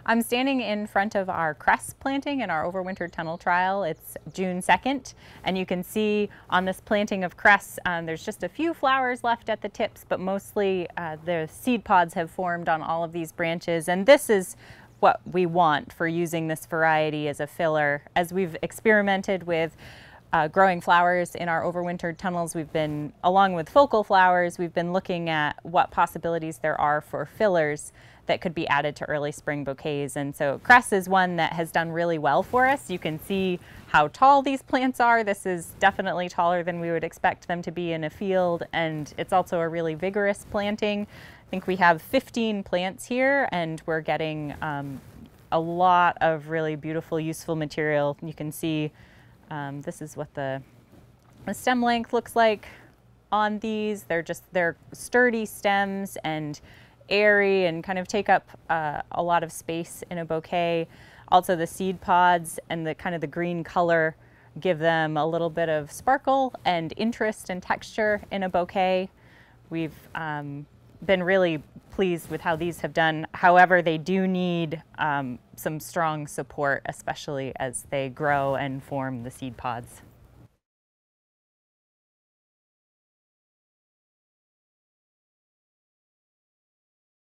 I'm standing in front of our cress planting in our overwinter tunnel trial. It's June 2nd, and you can see on this planting of cress, there's just a few flowers left at the tips, but mostly the seed pods have formed on all of these branches, and this is what we want for using this variety as a filler. As we've experimented with growing flowers in our overwintered tunnels, we've been, along with focal flowers, we've been looking at what possibilities there are for fillers that could be added to early spring bouquets. And so cress is one that has done really well for us. You can see how tall these plants are. This is definitely taller than we would expect them to be in a field, and it's also a really vigorous planting. I think we have 15 plants here, and we're getting a lot of really beautiful, useful material. You can see this is what the stem length looks like on these. They're sturdy stems and airy and kind of take up a lot of space in a bouquet. Also the seed pods and the kind of the green color give them a little bit of sparkle and interest and texture in a bouquet. We've been really pleased with how these have done. However, they do need some strong support, especially as they grow and form the seed pods.